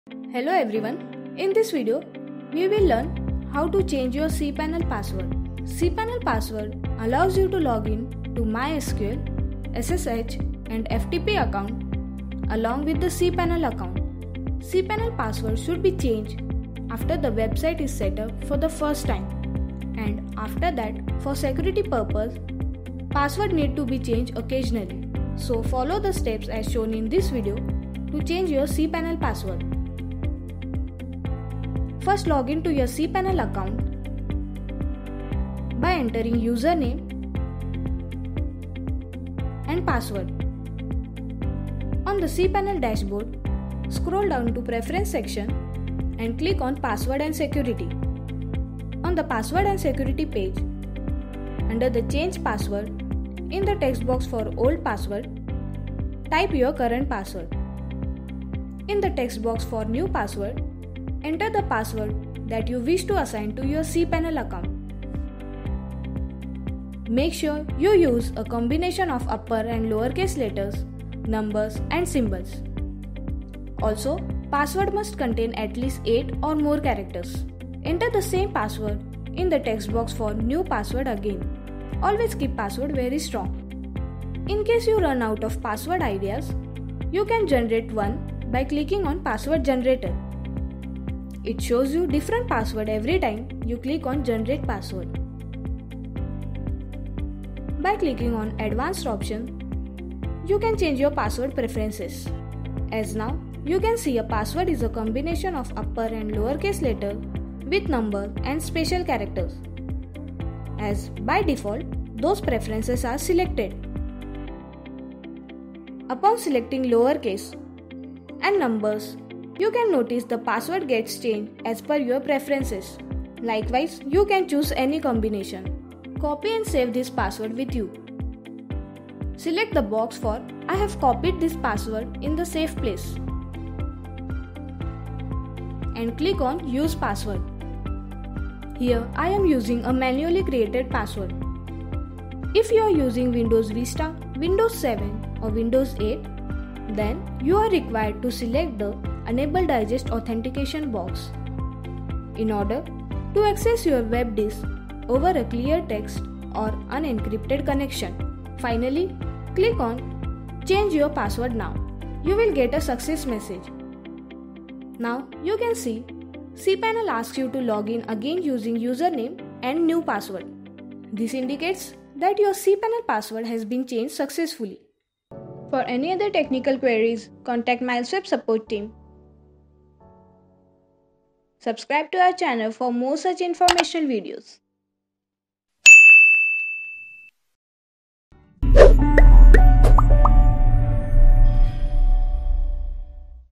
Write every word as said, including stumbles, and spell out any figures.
Hello everyone, in this video we will learn how to change your cPanel password. cPanel password allows you to log in to MySQL, S S H and F T P account along with the cPanel account. cPanel password should be changed after the website is set up for the first time, and after that for security purpose password need to be changed occasionally. So follow the steps as shown in this video to change your cPanel password. First, log in to your cPanel account by entering username and password. On the cPanel dashboard, scroll down to Preference section and click on Password and Security. On the Password and Security page, under the Change Password, in the text box for old password, type your current password. In the text box for new password, enter the password that you wish to assign to your cPanel account. Make sure you use a combination of upper and lowercase letters, numbers and symbols. Also, password must contain at least eight or more characters. Enter the same password in the text box for new password again. Always keep password very strong. In case you run out of password ideas, you can generate one by clicking on Password Generator. It shows you different password every time you click on Generate Password. By clicking on Advanced option, you can change your password preferences. As now, you can see a password is a combination of upper and lowercase letters with number and special characters. As by default, those preferences are selected. Upon selecting lowercase and numbers, you can notice the password gets changed as per your preferences. Likewise, you can choose any combination. Copy and save this password with you. Select the box for I have copied this password in the safe place and click on Use Password. Here I am using a manually created password. If you are using Windows Vista, Windows seven or Windows eight, then you are required to select the Enable Digest Authentication box in order to access your web disk over a clear text or unencrypted connection. Finally, click on Change your password now. You will get a success message. Now you can see cPanel asks you to log in again using username and new password. This indicates that your cPanel password has been changed successfully. For any other technical queries, contact MilesWeb support team. Subscribe to our channel for more such informational videos.